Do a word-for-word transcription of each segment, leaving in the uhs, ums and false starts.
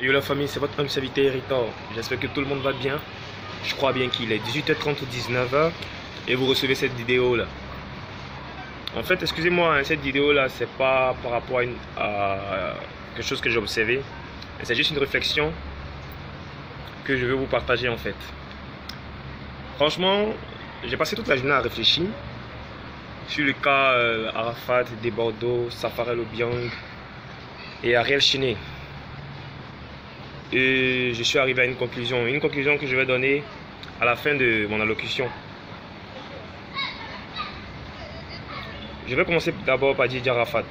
Yo la famille, c'est votre homme serviteur Héritor. J'espère que tout le monde va bien. Je crois bien qu'il est dix-huit heures trente ou dix-neuf heures et vous recevez cette vidéo là. En fait, excusez-moi, hein, cette vidéo là, c'est pas par rapport à, une, à quelque chose que j'ai observé. C'est juste une réflexion que je veux vous partager en fait. Franchement, j'ai passé toute la journée à réfléchir sur le cas euh, Arafat, Desbordeaux, Safarel Obiang et Ariel Chiné. Et je suis arrivé à une conclusion, une conclusion que je vais donner à la fin de mon allocution. Je vais commencer d'abord par Didier Arafat.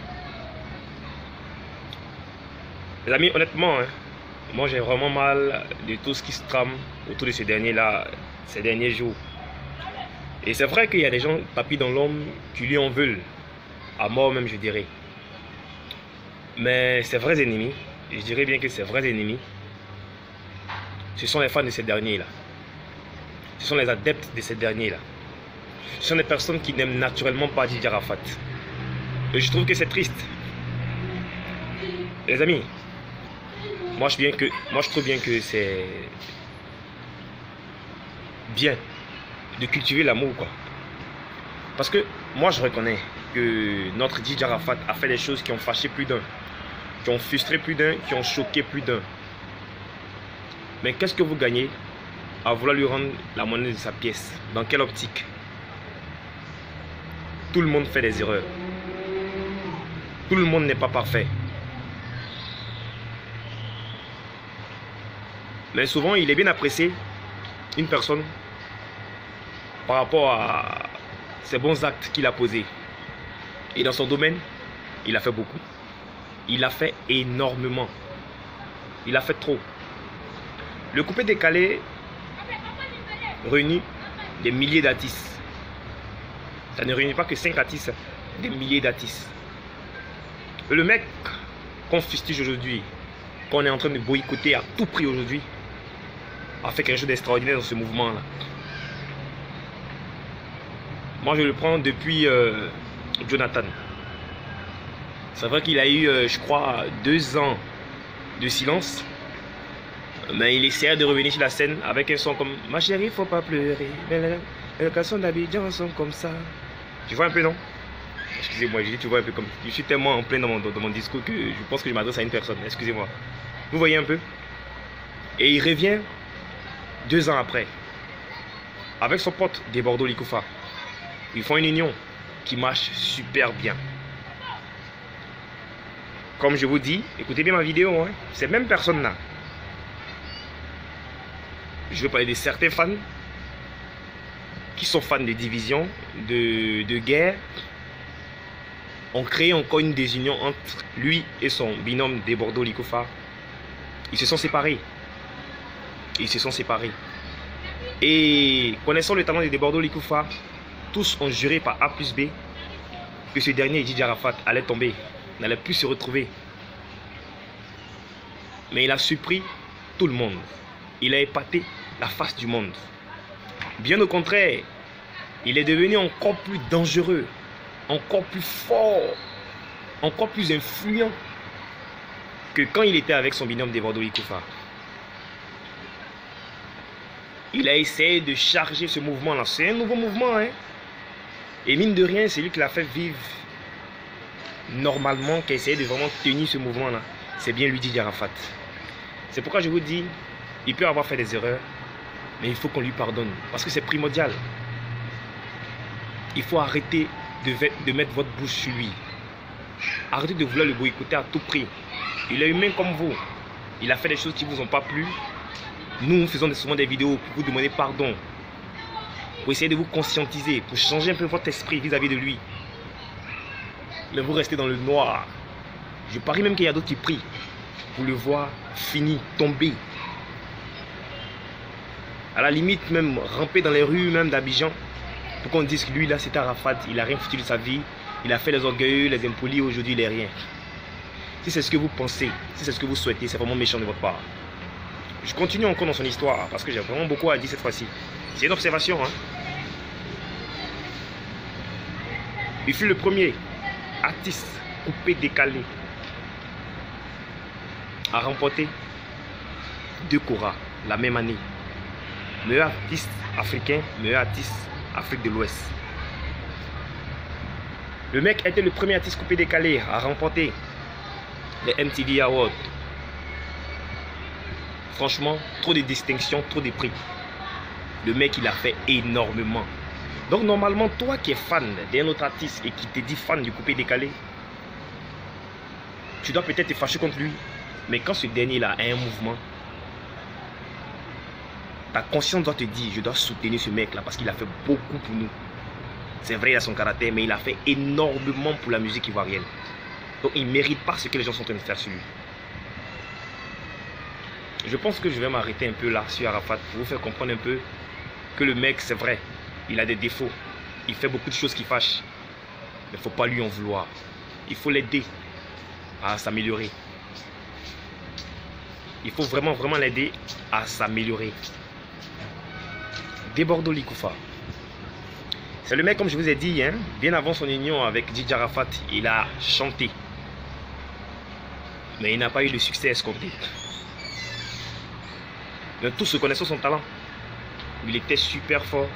Les amis, honnêtement, hein, moi j'ai vraiment mal de tout ce qui se trame autour de ce dernier-là, ces derniers jours. Et c'est vrai qu'il y a des gens tapis dans l'ombre qui lui en veulent, à mort même je dirais. Mais ses vrais ennemis, je dirais bien que ses vrais ennemis, ce sont les fans de ces derniers-là. Ce sont les adeptes de ces derniers-là. Ce sont des personnes qui n'aiment naturellement pas Didier Arafat. Et je trouve que c'est triste. Les amis, moi je, bien que, moi je trouve bien que c'est bien de cultiver l'amour, quoi. Parce que moi je reconnais que notre Didier Arafat a fait des choses qui ont fâché plus d'un, qui ont frustré plus d'un, qui ont choqué plus d'un. Mais qu'est-ce que vous gagnez à vouloir lui rendre la monnaie de sa pièce? Dans quelle optique? Tout le monde fait des erreurs. Tout le monde n'est pas parfait. Mais souvent, il est bien apprécié, une personne, par rapport à ses bons actes qu'il a posés. Et dans son domaine, il a fait beaucoup. Il a fait énormément. Il a fait trop. Le coupé décalé réunit des milliers d'artistes. Ça ne réunit pas que cinq artistes, des milliers d'artistes. Le mec qu'on fustige aujourd'hui, qu'on est en train de boycotter à tout prix aujourd'hui, a fait quelque chose d'extraordinaire dans ce mouvement-là. Moi, je le prends depuis euh, Jonathan. C'est vrai qu'il a eu, euh, je crois, deux ans de silence. Mais il essayait de revenir sur la scène avec un son comme « Ma chérie, faut pas pleurer. Les cançons d'Abidjan sont comme ça. » Tu vois un peu, non? Excusez-moi, je dis tu vois un peu comme... Je suis tellement en plein dans mon, dans mon discours que je pense que je m'adresse à une personne. Excusez-moi. Vous voyez un peu? Et il revient deux ans après. Avec son pote Desbordeaux Likoufa. Ils font une union qui marche super bien. Comme je vous dis, écoutez bien ma vidéo, hein, ces mêmes personnes-là, je veux parler de certains fans qui sont fans de division, de, de guerre, ont créé encore une désunion entre lui et son binôme Desbordeaux Likoufa. Ils se sont séparés. Ils se sont séparés. Et connaissant le talent de Desbordeaux Likoufa, tous ont juré par A plus B que ce dernier, Didier Arafat, allait tomber, n'allait plus se retrouver. Mais il a surpris tout le monde. Il a épaté la face du monde. Bien au contraire, il est devenu encore plus dangereux, encore plus fort, encore plus influent que quand il était avec son binôme Desbordeaux Likoufa. Il a essayé de charger ce mouvement-là. C'est un nouveau mouvement, hein. Et mine de rien, c'est lui qui l'a fait vivre normalement, qui a essayé de vraiment tenir ce mouvement-là. C'est bien lui, Didier Arafat. C'est pourquoi je vous dis, il peut avoir fait des erreurs, mais il faut qu'on lui pardonne. Parce que c'est primordial. Il faut arrêter de, de mettre votre bouche sur lui. Arrêtez de vouloir le boycotter à tout prix. Il est humain comme vous. Il a fait des choses qui ne vous ont pas plu. Nous, nous faisons souvent des vidéos pour vous demander pardon. Pour essayer de vous conscientiser, pour changer un peu votre esprit vis-à-vis de lui. Mais vous restez dans le noir. Je parie même qu'il y a d'autres qui prient pour le voir fini, tomber. À la limite, même ramper dans les rues même d'Abidjan. Pour qu'on dise que lui, là, c'est Arafat. Il n'a rien foutu de sa vie. Il a fait les orgueilleux, les impolis. Aujourd'hui, il n'est rien. Si c'est ce que vous pensez, si c'est ce que vous souhaitez, c'est vraiment méchant de votre part. Je continue encore dans son histoire parce que j'ai vraiment beaucoup à dire cette fois-ci. C'est une observation, hein. Il fut le premier artiste coupé décalé à remporter deux Cora la même année. Meilleur artiste africain, meilleur artiste Afrique de l'Ouest. Le mec était le premier artiste coupé décalé à remporter les M T V Awards. Franchement, trop de distinctions, trop de prix. Le mec, il a fait énormément. Donc normalement, toi qui es fan d'un autre artiste et qui te dit fan du coupé décalé, tu dois peut-être te fâcher contre lui. Mais quand ce dernier-là a un mouvement, ta conscience doit te dire, je dois soutenir ce mec-là parce qu'il a fait beaucoup pour nous. C'est vrai, il a son caractère, mais il a fait énormément pour la musique ivoirienne. Donc il ne mérite pas ce que les gens sont en train de faire sur lui. Je pense que je vais m'arrêter un peu là sur Arafat pour vous faire comprendre un peu que le mec, c'est vrai, il a des défauts. Il fait beaucoup de choses qui fâchent. Mais il ne faut pas lui en vouloir. Il faut l'aider à s'améliorer. Il faut vraiment, vraiment l'aider à s'améliorer. Debordo Likoufa. C'est le mec, comme je vous ai dit, hein, bien avant son union avec Dj Arafat, il a chanté. Mais il n'a pas eu le succès escompté. Mais tous se connaissant son talent. Il était super fort.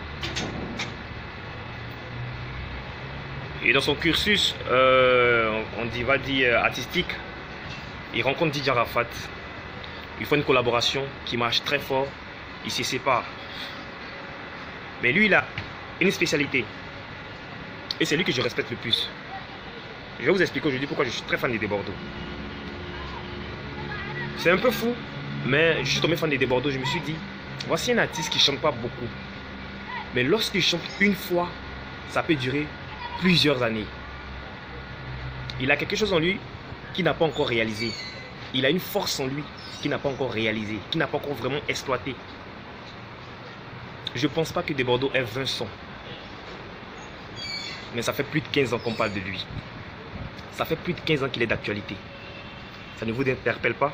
Et dans son cursus, euh, on dit, va dire artistique, il rencontre Dj Arafat. Il faut une collaboration qui marche très fort. Il se sépare. Mais lui, il a une spécialité. Et c'est lui que je respecte le plus. Je vais vous expliquer aujourd'hui pourquoi je suis très fan des Debordo. C'est un peu fou, mais je suis tombé fan des Debordo. Je me suis dit, voici un artiste qui ne chante pas beaucoup. Mais lorsqu'il chante une fois, ça peut durer plusieurs années. Il a quelque chose en lui qu'il n'a pas encore réalisé. Il a une force en lui qu'il n'a pas encore réalisé, qu'il n'a pas encore vraiment exploité. Je ne pense pas que Debordo ait vingt sons. Mais ça fait plus de quinze ans qu'on parle de lui. Ça fait plus de quinze ans qu'il est d'actualité. Ça ne vous interpelle pas?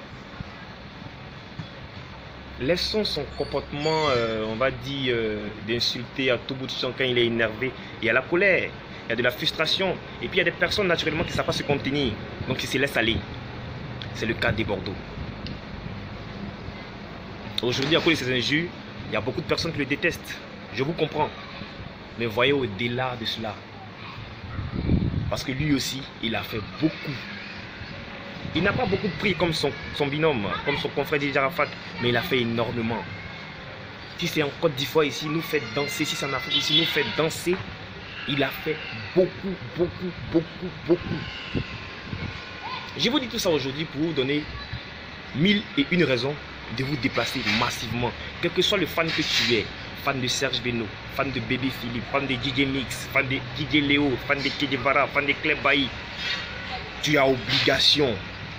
Laissons son comportement, euh, on va dire, euh, d'insulter à tout bout de champ quand il est énervé. Il y a la colère, il y a de la frustration. Et puis il y a des personnes naturellement qui ne savent pas se contenir. Donc ils se laissent aller. C'est le cas des Debordo. Aujourd'hui, à cause de ces injures, il y a beaucoup de personnes qui le détestent. Je vous comprends. Mais voyez au-delà de cela. Parce que lui aussi, il a fait beaucoup. Il n'a pas beaucoup pris comme son, son binôme, comme son confrère Dj Arafat, mais il a fait énormément. Si c'est en Côte d'Ivoire ici, nous fait danser. Si c'est en Afrique ici, nous fait danser. Il a fait beaucoup, beaucoup, beaucoup, beaucoup. Je vous dis tout ça aujourd'hui pour vous donner mille et une raisons de vous déplacer massivement. Quel que soit le fan que tu es, fan de Serge Beno, fan de Bébé Philippe, fan de D J Mix, fan de D J Léo, fan de Kedevara, fan de Clé Bailly, tu as obligation,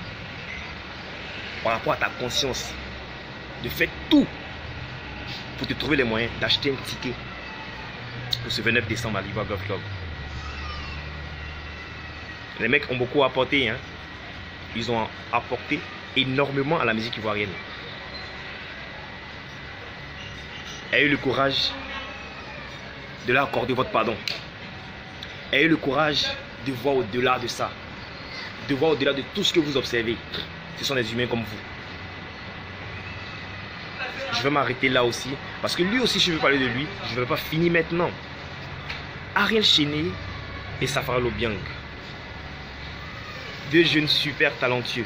par rapport à ta conscience, de faire tout pour te trouver les moyens d'acheter un ticket pour ce vingt-neuf décembre à l'Ivoire Golf Club. Les mecs ont beaucoup apporté, hein. Ils ont apporté énormément à la musique ivoirienne. Ayez le courage de leur accorder votre pardon. Ayez le courage de voir au-delà de ça. De voir au-delà de tout ce que vous observez. Ce sont des humains comme vous. Je vais m'arrêter là aussi. Parce que lui aussi, je veux parler de lui. Je ne vais pas finir maintenant. Ariel Chéné et Safara Lobiang. Deux jeunes super talentueux.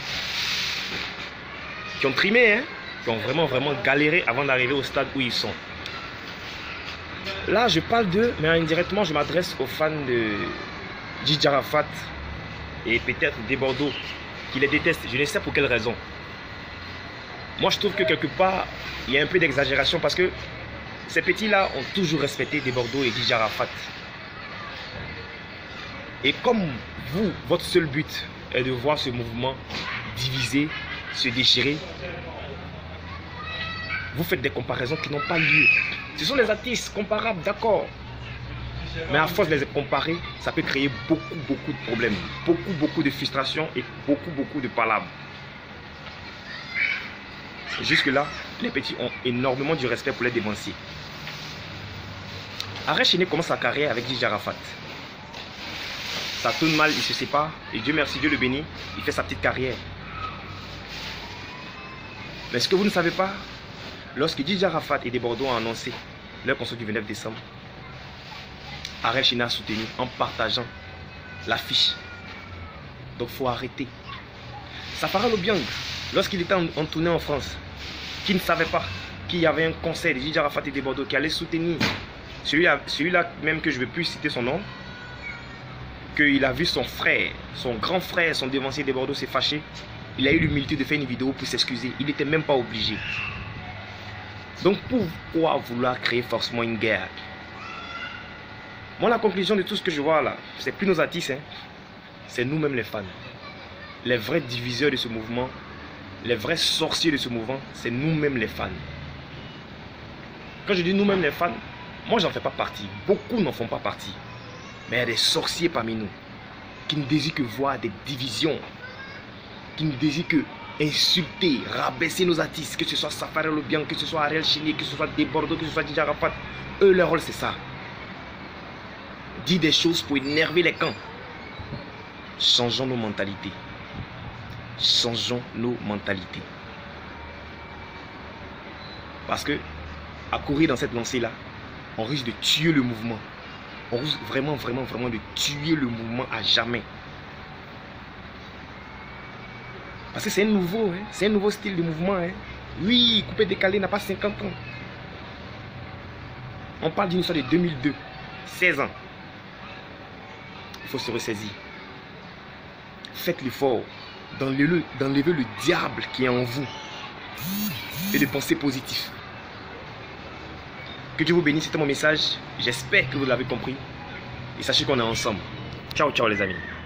Qui ont trimé, hein. Qui ont vraiment, vraiment galéré avant d'arriver au stade où ils sont. Là, je parle d'eux, mais indirectement, je m'adresse aux fans de Dj Arafat et peut-être des Bordeaux qui les détestent. Je ne sais pour quelle raison. Moi, je trouve que quelque part, il y a un peu d'exagération parce que ces petits-là ont toujours respecté des Bordeaux et Dj Arafat. Et comme vous, votre seul but est de voir ce mouvement diviser, se déchirer, vous faites des comparaisons qui n'ont pas lieu. Ce sont des artistes comparables, d'accord. Mais à force de les comparer, ça peut créer beaucoup, beaucoup de problèmes. Beaucoup, beaucoup de frustration et beaucoup, beaucoup de palabres. Jusque-là, les petits ont énormément du respect pour les dévanciers. Ariel Chéné commence sa carrière avec Dj Arafat. Ça tourne mal, il se sépare. Et Dieu merci, Dieu le bénit, il fait sa petite carrière. Mais ce que vous ne savez pas, lorsque Didier Arafat et des Bordeaux ont annoncé leur concert du vingt-neuf décembre, Ariel Chine a soutenu en partageant l'affiche. Donc il faut arrêter. Safari Obiang, lorsqu'il était en, en tournée en France, qui ne savait pas qu'il y avait un concert de Didier Arafat et des Bordeaux qui allait soutenir celui-là celui même que je ne vais plus citer son nom, qu'il a vu son frère, son grand frère, son devancier des Bordeaux s'est fâché. Il a eu l'humilité de faire une vidéo pour s'excuser. Il n'était même pas obligé. Donc pourquoi vouloir créer forcément une guerre? Moi, la conclusion de tout ce que je vois là, c'est plus nos artistes, hein, c'est nous-mêmes les fans. Les vrais diviseurs de ce mouvement, les vrais sorciers de ce mouvement, c'est nous-mêmes les fans. Quand je dis nous-mêmes les fans, moi j'en fais pas partie. Beaucoup n'en font pas partie. Mais il y a des sorciers parmi nous qui ne désirent que voir des divisions, qui ne désirent que insulter, rabaisser nos artistes, que ce soit Safari Obiang, que ce soit Ariel Chine, que ce soit des Bordeaux, que ce soit Didier Arafat. Eux, leur rôle c'est ça. Dire des choses pour énerver les camps. Changeons nos mentalités. Changeons nos mentalités. Parce que, à courir dans cette lancée-là, on risque de tuer le mouvement. On risque vraiment, vraiment, vraiment de tuer le mouvement à jamais. Parce que c'est un nouveau, hein? C'est un nouveau style de mouvement. Hein? Oui, coupé décalé n'a pas cinquante ans. On parle d'une histoire de deux mille deux, seize ans. Il faut se ressaisir. Faites l'effort d'enlever d'enlever le diable qui est en vous et de penser positif. Que Dieu vous bénisse, c'était mon message. J'espère que vous l'avez compris. Et sachez qu'on est ensemble. Ciao, ciao les amis.